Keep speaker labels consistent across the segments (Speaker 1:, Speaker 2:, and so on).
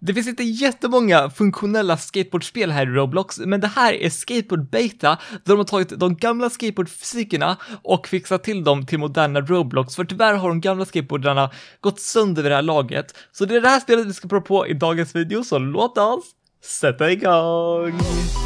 Speaker 1: Det finns inte jättemånga funktionella skateboardspel här i Roblox, men det här är Skateboard Beta, där de har tagit de gamla skateboardfysikerna och fixat till dem till moderna Roblox, för tyvärr har de gamla skateboardarna gått sönder vid det här laget. Så det är det här spelet vi ska prova på i dagens video, så låt oss sätta igång!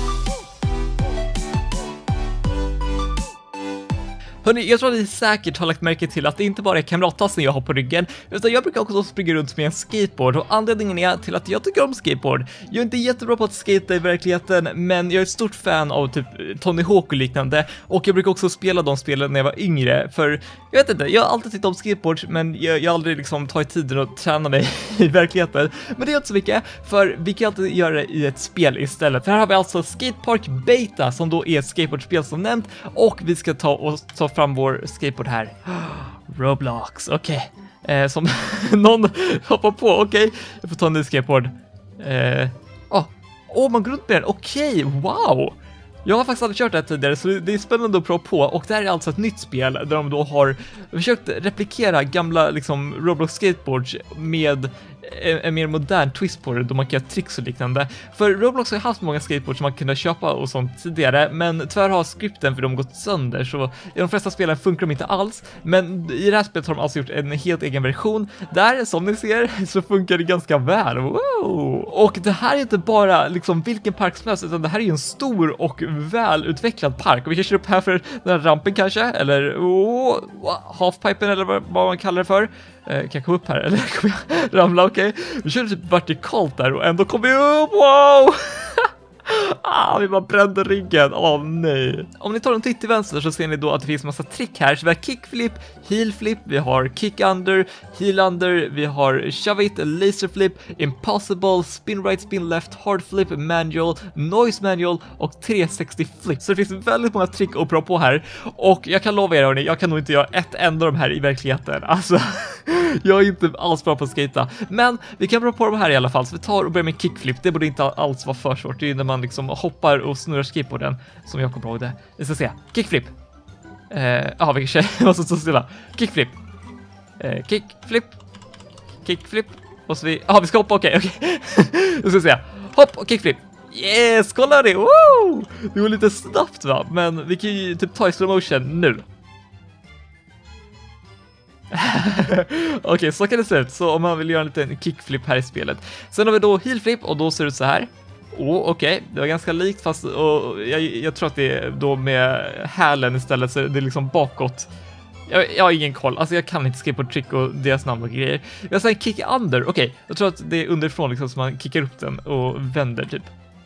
Speaker 1: Hörrni, jag tror att ni säkert har lagt märke till att det inte bara är kamrattassen jag har på ryggen, utan jag brukar också springa runt med en skateboard, och anledningen är till att jag tycker om skateboard. Jag är inte jättebra på att skata i verkligheten, men jag är ett stort fan av typ Tony Hawk och liknande, och jag brukar också spela de spelen när jag var yngre, för jag vet inte, jag har alltid tyckt om skateboard, men jag har aldrig liksom tagit tiden att träna mig i verkligheten. Men det är inte så mycket, för vi kan alltid göra det i ett spel istället. För här har vi alltså Skatepark Beta, som då är ett skateboardspel som nämnt, och vi ska ta fram vår skateboard här. Roblox, okej. Som någon hoppar på, okej. Jag får ta en ny skateboard. Man går runt med den, okej, wow. Jag har faktiskt aldrig kört det här tidigare, så det är spännande att prova på. Och det här är alltså ett nytt spel där de då har försökt replikera gamla liksom Roblox skateboards med en mer modern twist på det, då man kan göra tricks och liknande. För Roblox har haft många skateboards som man kunde köpa och sånt tidigare, men tyvärr har skripten för dem gått sönder, så i de flesta spelen funkar de inte alls. Men i det här spelet har de alltså gjort en helt egen version där, som ni ser, så funkar det ganska väl. Wow! Och det här är inte bara liksom vilken park som helst, utan det här är ju en stor och välutvecklad park. Och vi kan köra upp här för den här rampen kanske, eller halfpipen, eller vad man kallar det för. Kan jag komma upp här, eller kommer jag ramla? Okej. Vi kör typ vertikalt där och ändå kommer vi upp. Wow! Vi bara brände ryggen. Nej. Om ni tar en titt till vänster så ser ni då att det finns massa trick här. Så vi har kickflip, heelflip, vi har kick under, heel under, vi har shove it, laser flip, impossible, spin right, spin left, hard flip, manual, noise manual och 360 flip. Så det finns väldigt många trick att prova på här. Och jag kan lova er, hörni, jag kan nog inte göra ett enda av de här i verkligheten. Alltså, jag är inte alls bra på att skata. Men vi kan prova på de här i alla fall. Så vi tar och börjar med kickflip. Det borde inte alls vara för svårt. Det är ju när man liksom hoppar och snurrar skateboarden som jag kommer ihåg det. Vi ska se. Kickflip. Vi kan måste stå stilla. Kickflip. Kickflip. Kickflip. Och så vi ska hoppa, okej. Nu ska vi se. Hopp och kickflip. Yes, kolla det. Woo! Det går lite snabbt, va? Men vi kan ju typ ta i slow motion nu. Okej, så kan det se ut. Så om man vill göra en liten kickflip här i spelet. Sen har vi då heelflip, och då ser det ut så här. Okej. Det var ganska likt, fast jag tror att det är då med hälen istället, så det är liksom bakåt. Jag har ingen koll, alltså jag kan inte skriva på trick och deras namn och grejer. Jag säger kick under, okej. Jag tror att det är underifrån liksom, så man kickar upp den och vänder typ.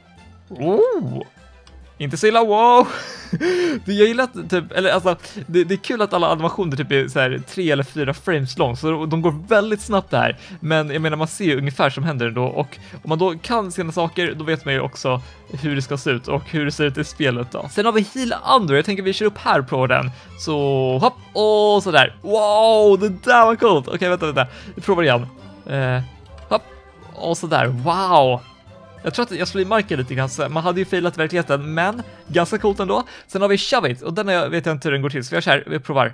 Speaker 1: Inte så illa, wow! Jag gillar att typ, eller alltså, det är kul att alla animationer typ är så här 3 eller 4 frames lång, så de går väldigt snabbt där. Men jag menar, man ser ju ungefär som händer då, och om man då kan sina saker, då vet man ju också hur det ska se ut och hur det ser ut i spelet då. Sen har vi heel under, jag tänker vi kör upp här på den. Så hopp, och sådär. Wow, det där var coolt! Okej, vänta. Vi provar igen. Hopp, och sådär, wow! Jag tror att jag slår i marken lite grann, så man hade ju failat i verkligheten, men ganska coolt ändå. Sen har vi shove it, och den vet jag inte hur den går till, så vi gör så här, vi provar.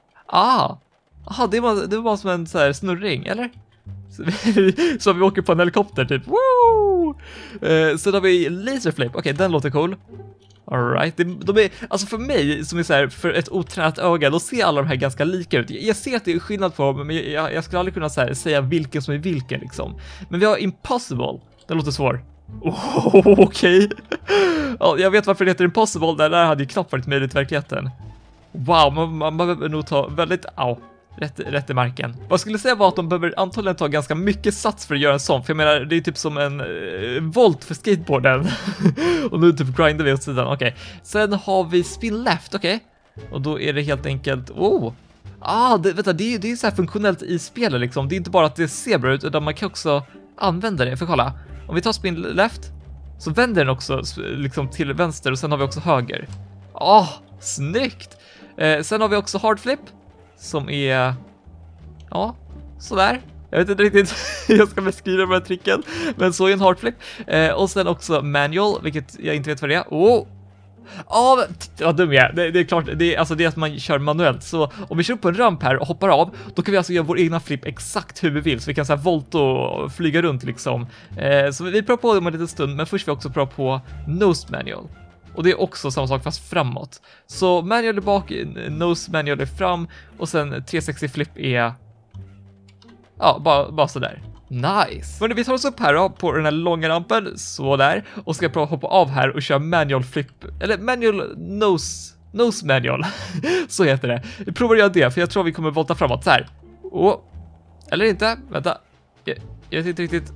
Speaker 1: Det var bara som en så här snurring, eller? Så vi åker på en helikopter typ. Woo! Sen har vi laser flip, okej, den låter cool. Alright, de är, alltså för mig som är så här, för ett otränat öga, då ser alla de här ganska lika ut. Jag ser att det är skillnad på dem, men jag skulle aldrig kunna så här, säga vilken som är vilken liksom. Men vi har impossible, den låter svår. Okej. Ja, jag vet varför det heter impossible. Det där hade ju knappt varit möjligt i verkligheten. Wow, man behöver nog ta väldigt rätt i marken. Vad jag skulle säga var att de behöver antagligen ta ganska mycket sats för att göra en sån. För jag menar, det är typ som en volt för skateboarden. Och nu typ grindar vi åt sidan, okej. Sen har vi spin left, okej. Och då är det helt enkelt, det är så här funktionellt i spelet liksom. Det är inte bara att det ser bra ut, utan man kan också använda det. För kolla, om vi tar spin left, så vänder den också liksom till vänster, och sen har vi också höger. Snyggt! Sen har vi också hard flip, som är sådär. Jag vet inte riktigt hur jag ska beskriva den här tricken, men så är en hard flip. Och sen också manual, vilket jag inte vet vad det är. Ja, vad dum jag är. Det är klart, det är att man kör manuellt. Så om vi kör upp på en ramp här och hoppar av, då kan vi alltså göra vår egna flip exakt hur vi vill. Så vi kan så här volta och flyga runt liksom. Så vi provar på det om en liten stund, men först vill vi också prova på nose manual. Och det är också samma sak fast framåt. Så manual är bak, nose manual är fram och sen 360 flip är... Ja, bara sådär. Nice! Men vi tar oss upp här då, på den här långa rampen, så där. Och ska prova hoppa av här och köra manual flip, eller manual nose manual. Så heter det. Vi provar att göra det, för jag tror vi kommer volta framåt så här. Eller inte, vänta. Jag vet inte riktigt.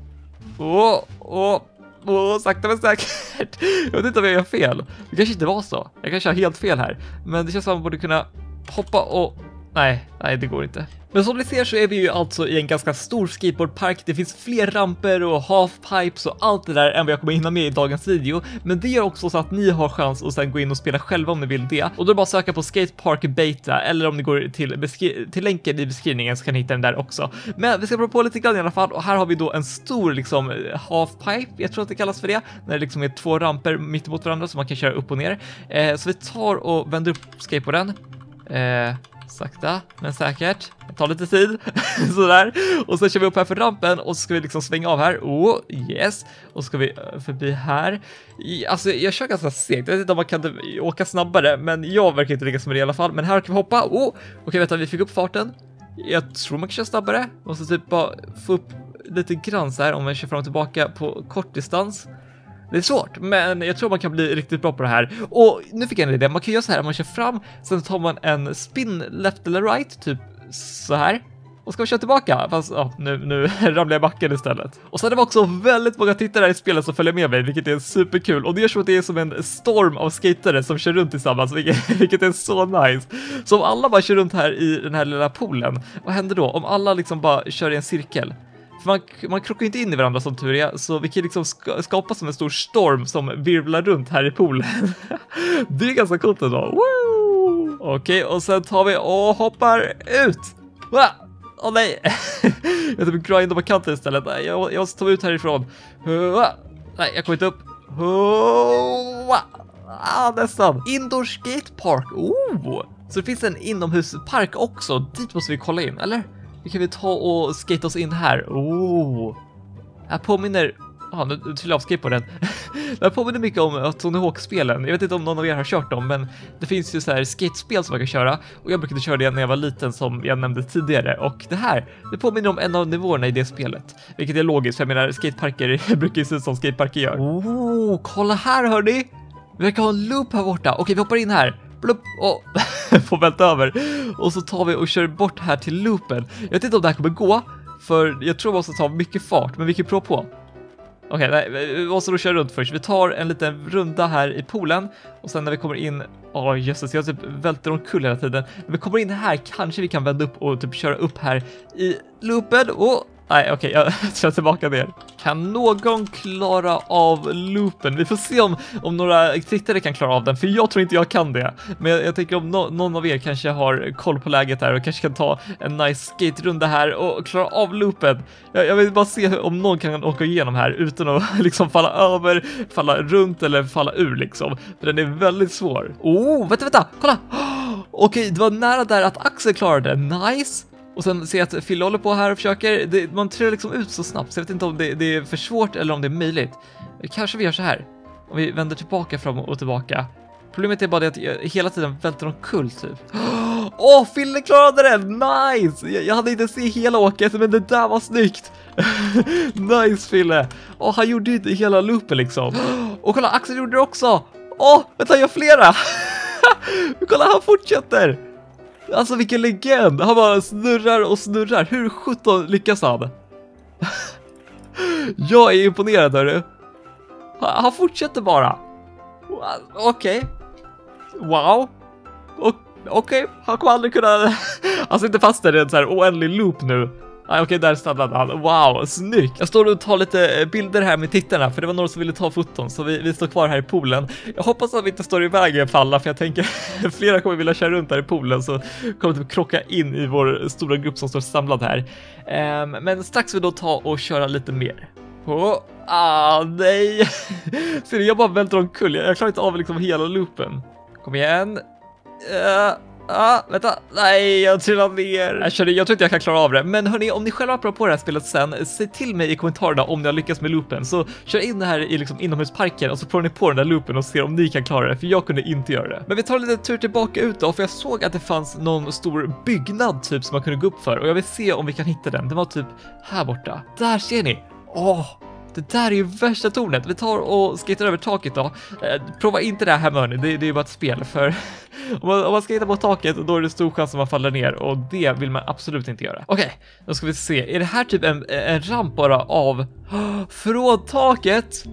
Speaker 1: Sakta men säkert. Jag vet inte om jag gör fel. Det kanske inte var så. Jag kanske har helt fel här. Men det känns som att man borde kunna hoppa och... Nej, det går inte. Men som ni ser så är vi ju alltså i en ganska stor skateboardpark. Det finns fler ramper och halfpipes och allt det där än vad jag kommer hinna med i dagens video. Men det gör också så att ni har chans att sen gå in och spela själva om ni vill det. Och då är det bara att söka på Skatepark Beta, eller om ni går till länken i beskrivningen så kan ni hitta den där också. Men vi ska prova på lite grann i alla fall. Och här har vi då en stor liksom halfpipe, jag tror att det kallas för det. När det liksom är 2 ramper mitt emot varandra så man kan köra upp och ner. Så vi tar och vänder upp skateboarden. Sakta, men säkert. Det tar lite tid. Sådär. Och så kör vi upp här för rampen och så ska vi liksom svänga av här. Yes. Och så ska vi förbi här. Alltså, jag kör ganska segt. Jag vet inte om man kan åka snabbare, men jag verkar inte lyckas med det i alla fall. Men här kan vi hoppa. Okej, vänta, vi fick upp farten. Jag tror man kan köra snabbare. Måste typ bara få upp lite grann så här om man kör fram och tillbaka på kort distans. Det är svårt, men jag tror man kan bli riktigt bra på det här. Och nu fick jag en idé, man kan göra så här, man kör fram, sen tar man en spin left eller right, typ så här. Och ska vi köra tillbaka, fast nu ramlar jag backen istället. Och så är det också väldigt många tittare i spelet som följer med mig, vilket är superkul. Och det gör så att det är som en storm av skatare som kör runt tillsammans, vilket är så nice. Så om alla bara kör runt här i den här lilla poolen, vad händer då? Om alla liksom bara kör i en cirkel? För man krockar inte in i varandra som tur är, så vi kan liksom skapa som en stor storm som virvlar runt här i poolen. Det är ganska coolt ändå. Okej, och sen tar vi och hoppar ut. Nej. Jag typ grind på kanten istället. Jag måste ta mig ut härifrån. Nej, jag kommer inte upp. Nästan. Indoor skatepark. Så det finns en inomhuspark också. Dit måste vi kolla in, eller? Nu kan vi ta och skate oss in här. Här påminner... nu trillar jag av skateboarden. Det här påminner mycket om Tony Hawk-spelen. Jag vet inte om någon av er har kört dem, men det finns ju så här skatespel som man kan köra. Och jag brukade köra det när jag var liten, som jag nämnde tidigare. Och det påminner om en av nivåerna i det spelet. Vilket är logiskt, för jag menar, skateparker brukar ju se ut som skateparker gör. Kolla här, hörni! Vi verkar ha en loop här borta. Okej, vi hoppar in här. Blupp, får välta över. Och så tar vi och kör bort här till loopen. Jag vet inte om det här kommer gå, för jag tror vi måste ta mycket fart, men vi kan prova på. Okej, nej, vi måste då köra runt först. Vi tar en liten runda här i poolen. Och sen när vi kommer in... jösses, jag typ välter omkull hela tiden. När vi kommer in här kanske vi kan vända upp och typ köra upp här i loopen. Nej, okej, jag kör tillbaka ner. Kan någon klara av loopen? Vi får se om några tittare kan klara av den, för jag tror inte jag kan det. Men jag tänker om någon av er kanske har koll på läget här och kanske kan ta en nice skate-runda här och klara av loopen. Jag vill bara se om någon kan åka igenom här utan att liksom falla över, falla runt eller falla ur liksom. För den är väldigt svår. Vänta, kolla! Okej, det var nära där att Axel klarade. Nice! Och sen ser jag att Phil håller på här och försöker. Man trillar liksom ut så snabbt, så jag vet inte om det är för svårt eller om det är möjligt. Kanske vi gör så här. Om vi vänder tillbaka fram och tillbaka. Problemet är bara det att jag hela tiden välter omkull typ. Phil klarade det! Nice! Jag hade inte sett hela åket, men det där var snyggt. Nice, Phil. Han gjorde inte hela loopen liksom. Och kolla, Axel gjorde det också. Vänta, jag gör flera. Kolla, han fortsätter. Alltså vilken legend. Han bara snurrar och snurrar. Hur 17 lyckas han? Jag är imponerad, hörru. Han fortsätter bara. Okej. Wow. Okej. Han kommer aldrig kunna... Alltså inte fast i en så här oändlig loop nu. Okej, där stannade han. Wow, snyggt. Jag står och tar lite bilder här med tittarna, för det var några som ville ta foton, så vi står kvar här i poolen. Jag hoppas att vi inte står i vägen för alla, för jag tänker flera kommer vilja köra runt här i poolen, så kommer typ krocka in i vår stora grupp som står samlad här. Men strax vill vi då ta och köra lite mer. Nej. Ser du, jag bara välter omkull. Jag klarar inte av liksom hela loopen. Kom igen. Vänta. Nej, jag trillar ner. Jag tror inte jag kan klara av det. Men hörni, om ni själva provar på det här spelet sen, säg till mig i kommentarerna om ni har lyckats med loopen. Så kör in det här i liksom inomhusparken och så provar ni på den där loopen och ser om ni kan klara det. För jag kunde inte göra det. Men vi tar en liten tur tillbaka ut då, för jag såg att det fanns någon stor byggnad typ som man kunde gå upp för. Och jag vill se om vi kan hitta den. Den var typ här borta. Där ser ni. Det där är ju värsta tornet. Vi tar och skater över taket då. Prova inte det här hemma, hörni. Det är ju bara ett spel. För om man skater på taket, då är det stor chans att man faller ner. Och det vill man absolut inte göra. Okej, då ska vi se. Är det här typ en ramp bara av från taket?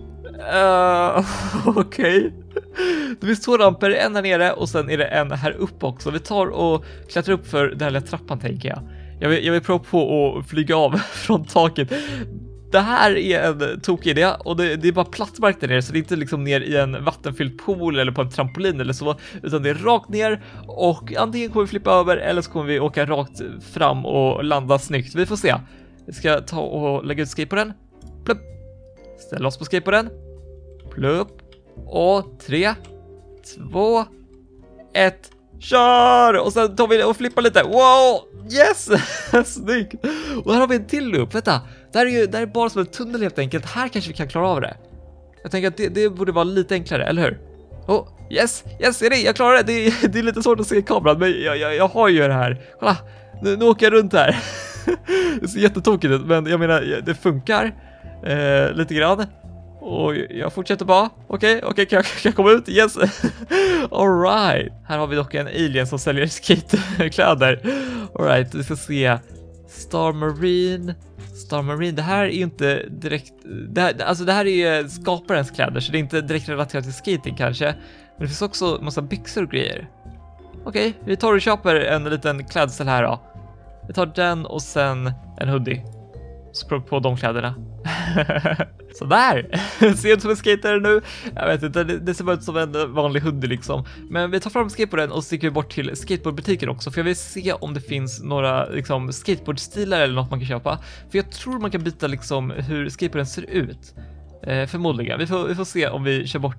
Speaker 1: Okej. Det finns 2 ramper, en där nere och sen är det en här uppe också. Vi tar och klättrar upp för den här lilla trappan, tänker jag. Jag vill prova på att flyga av från taket. Det här är en tokig idé och det är bara platt mark där nere, så det är inte liksom ner i en vattenfylld pool eller på en trampolin eller så, utan det är rakt ner och antingen kommer vi flippa över eller så kommer vi åka rakt fram och landa snyggt. Vi får se. Vi ska ta och lägga ut skateboarden. Plupp. Ställa oss på skateboarden. Plupp. Och 3, 2, 1. Kör! Och sen tar vi och flippar lite. Wow! Yes! Snyggt! Och här har vi en till loop. Vänta, det här är bara som en tunnel helt enkelt. Här kanske vi kan klara av det. Jag tänker att det borde vara lite enklare, eller hur? Yes, är det? Jag klarar det. Det är lite svårt att se i kameran, men jag har ju det här. Kolla, nu åker jag runt här. Det ser jättetokigt ut, men jag menar, det funkar lite grann. Och jag fortsätter bara. Okej, kan jag komma ut? Yes. All right. Här har vi dock en alien som säljer skatekläder. All right, vi ska se. Star Marine. Det här är ju inte direkt... Det här är ju skaparens kläder, så det är inte direkt relaterat till skating kanske. Men det finns också massa byxor och grejer. Okej, vi tar och köper en liten klädsel här då. Vi tar den och sen en hoodie. Så prova på de kläderna. Sådär. Ser ut som en skater nu. Jag vet inte, det ser ut som en vanlig hoodie liksom. Men vi tar fram skateboarden och sticker bort till skateboardbutiken också. För jag vill se om det finns några liksom skateboardstilar eller något man kan köpa. För jag tror man kan byta liksom hur skateboarden ser ut. Förmodligen. Vi får se om vi kör bort.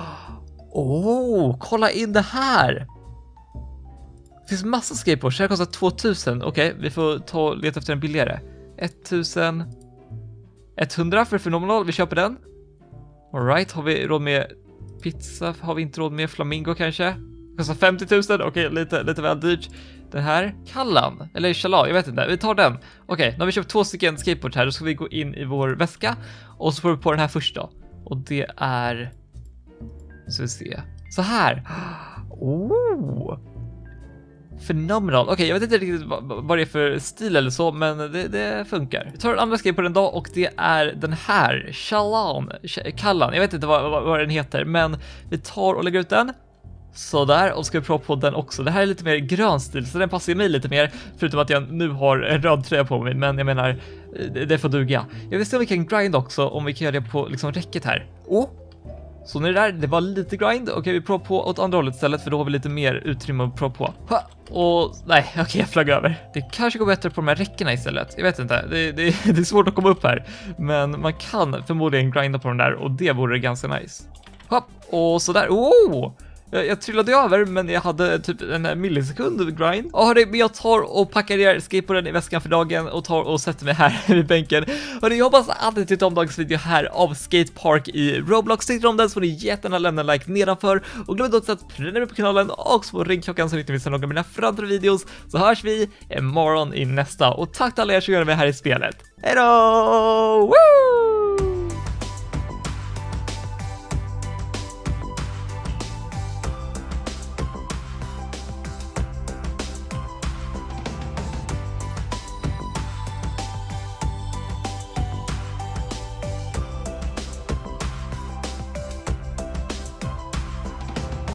Speaker 1: Kolla in det här. Det finns massa skateboards. Det här kostar 2000. Okej, vi får ta och leta efter en billigare. 1100 för fenomenal, vi köper den. All right, har vi råd med pizza? Har vi inte råd med flamingo kanske? Kostar 50 000, okej, lite väl dyrt. Den här, Kallan, eller Chala, jag vet inte, vi tar den. Okej, nu har vi köpt 2 stycken skateboards här, då ska vi gå in i vår väska. Och så får vi på den här först då. Och det är... Så vi se. Så här. Fenomenal. Okej, jag vet inte riktigt vad det är för stil eller så, men det funkar. Vi tar en andra skriv på den dag och det är den här. Kallan. Jag vet inte vad den heter, men vi tar och lägger ut den. Sådär, och ska vi prova på den också. Det här är lite mer grön stil, så den passar mig lite mer. Förutom att jag nu har en röd tröja på mig, men jag menar, det får duga. Jag vill se om vi kan grind också, om vi kan göra det på liksom räcket här. Så när det var lite grind. Okej, vi provar på åt andra hållet istället, för då har vi lite mer utrymme att prova på. Och nej, okej, jag flagg över. Det kanske går bättre på de här räckena istället. Jag vet inte, det är svårt att komma upp här. Men man kan förmodligen grinda på den där, och det vore ganska nice. Och sådär, jag trillade över, men jag hade typ en millisekund grind. Men jag tar och packar ner skateboarden i väskan för dagen och tar och sätter mig här vid bänken. Jag hoppas att ni tyckte om dagens video här av Skatepark i Roblox. Tyckte om den så får ni jättegärna lämna en like nedanför. Och glöm inte att prenumerera på kanalen och så ringklockan så ni inte missar några av mina framtida videos. Så hörs vi imorgon i nästa. Och tack till alla er som gör med här i spelet. Hej då! Woo!